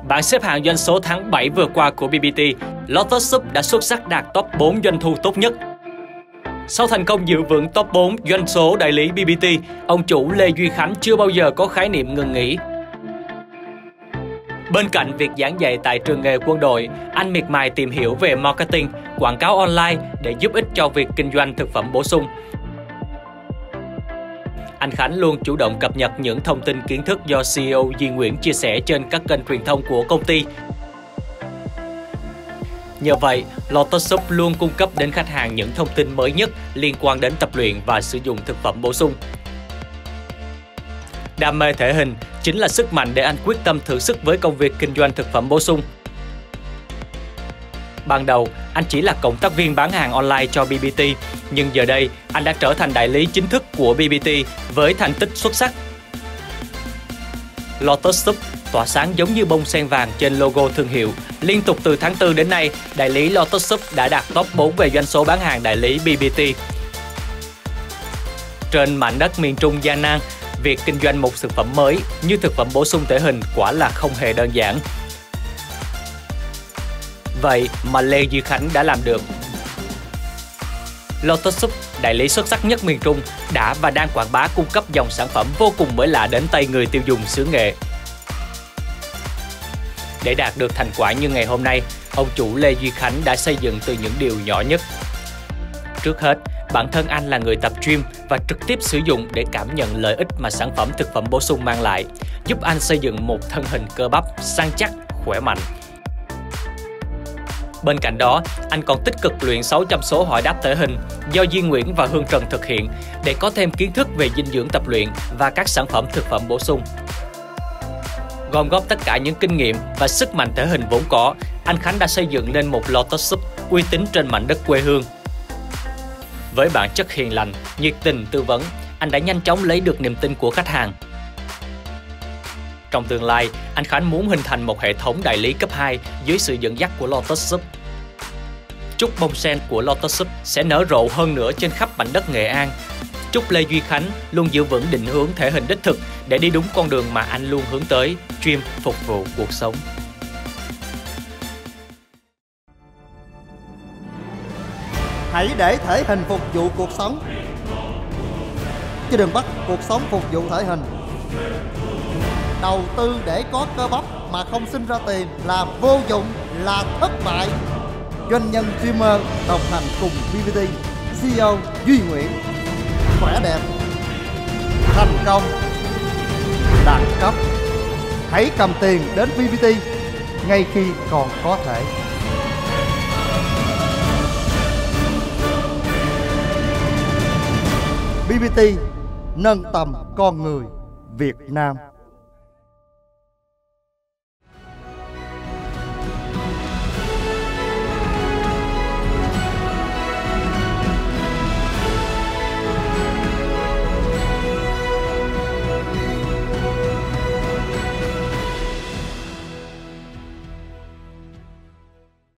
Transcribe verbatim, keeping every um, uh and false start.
Bảng xếp hạng doanh số tháng bảy vừa qua của bê bê tê, Lotus Sup đã xuất sắc đạt top bốn doanh thu tốt nhất. Sau thành công giữ vững top bốn doanh số đại lý bê bê tê, ông chủ Lê Duy Khánh chưa bao giờ có khái niệm ngừng nghỉ. Bên cạnh việc giảng dạy tại trường nghề quân đội, anh miệt mài tìm hiểu về marketing, quảng cáo online để giúp ích cho việc kinh doanh thực phẩm bổ sung. Anh Khánh luôn chủ động cập nhật những thông tin kiến thức do xê e ô Duy Nguyễn chia sẻ trên các kênh truyền thông của công ty. Nhờ vậy, Lotus Sup luôn cung cấp đến khách hàng những thông tin mới nhất liên quan đến tập luyện và sử dụng thực phẩm bổ sung. Đam mê thể hình chính là sức mạnh để anh quyết tâm thử sức với công việc kinh doanh thực phẩm bổ sung. Ban đầu, anh chỉ là cộng tác viên bán hàng online cho bê bê tê, nhưng giờ đây, anh đã trở thành đại lý chính thức của bê bê tê với thành tích xuất sắc. Lotus Sup tỏa sáng giống như bông sen vàng trên logo thương hiệu. Liên tục từ tháng tư đến nay, đại lý Lotus Sup đã đạt top bốn về doanh số bán hàng đại lý bê bê tê. Trên mảnh đất miền Trung gian nan, việc kinh doanh một thực phẩm mới như thực phẩm bổ sung thể hình quả là không hề đơn giản. Vậy mà Lê Duy Khánh đã làm được. Lotus Sup, đại lý xuất sắc nhất miền Trung, đã và đang quảng bá cung cấp dòng sản phẩm vô cùng mới lạ đến tay người tiêu dùng xứ Nghệ. Để đạt được thành quả như ngày hôm nay, ông chủ Lê Duy Khánh đã xây dựng từ những điều nhỏ nhất. Trước hết, bản thân anh là người tập gym và trực tiếp sử dụng để cảm nhận lợi ích mà sản phẩm thực phẩm bổ sung mang lại, giúp anh xây dựng một thân hình cơ bắp, săn chắc, khỏe mạnh. Bên cạnh đó, anh còn tích cực luyện sáu trăm số hỏi đáp thể hình do Duy Nguyễn và Hương Trần thực hiện để có thêm kiến thức về dinh dưỡng tập luyện và các sản phẩm thực phẩm bổ sung. Gom góp tất cả những kinh nghiệm và sức mạnh thể hình vốn có, anh Khánh đã xây dựng nên một Lotus Sup uy tín trên mảnh đất quê hương. Với bản chất hiền lành, nhiệt tình tư vấn, anh đã nhanh chóng lấy được niềm tin của khách hàng. Trong tương lai, anh Khánh muốn hình thành một hệ thống đại lý cấp hai dưới sự dẫn dắt của Lotus Sup. Chúc bông sen của Lotus Sup sẽ nở rộ hơn nữa trên khắp mảnh đất Nghệ An. Chúc Lê Duy Khánh luôn giữ vững định hướng thể hình đích thực để đi đúng con đường mà anh luôn hướng tới, gym phục vụ cuộc sống. Hãy để thể hình phục vụ cuộc sống, chứ đừng bắt cuộc sống phục vụ thể hình. Đầu tư để có cơ bắp mà không sinh ra tiền là vô dụng, là thất bại. Doanh nhân streamer đồng hành cùng bê bê tê, xê e ô Duy Nguyễn. Khỏe đẹp, thành công, đẳng cấp. Hãy cầm tiền đến bê bê tê ngay khi còn có thể. bê bê tê nâng tầm con người Việt Nam.